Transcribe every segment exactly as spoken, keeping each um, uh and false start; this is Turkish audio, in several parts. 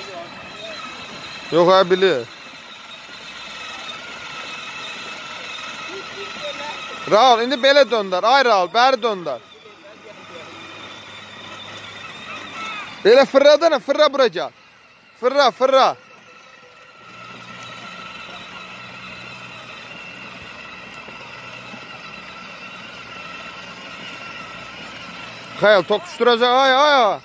Yok ha bilir. Raul indi belə döndər. Ay Raul, bəri döndər. Belə fırradana, fırra bura gel. Fırra, fırra. Xəyal tokuşturacaq, ay ay.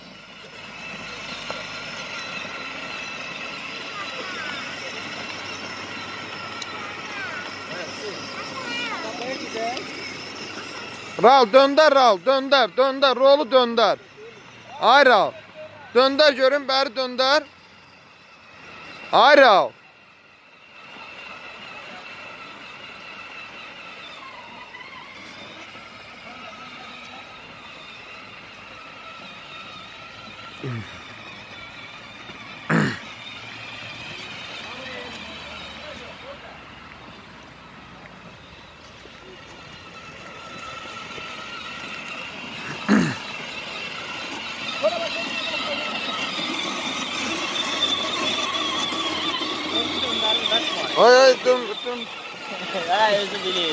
Raul döndər, Raul döndər, döndər, rolu döndər. Ay Raul. Döndər görün, bəri döndər. Ay Raul. Ay ay dön dön. Ha özür dilerim.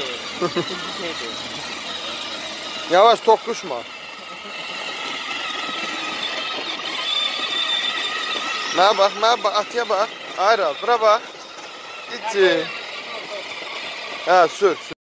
Yavaş tokuşma. Mənə bax, mənə bax, atıya bax. Ay Raul, bura bax. İçi. Ha sür, sür.